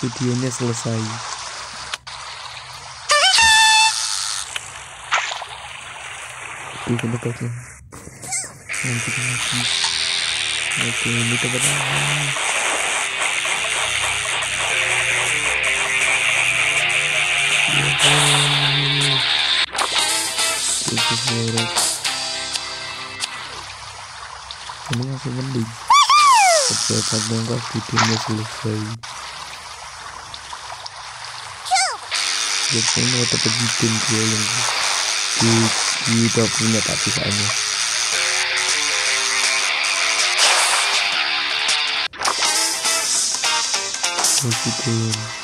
videonya selesai. Oke, tempatnya nanti lagi. Oke, ini tempat aman. Ini masih mending. Persiapan dongkrak videonya selesai. Biasanya mau tetap bikin dia yang tidak punya tak bisanya. Oke.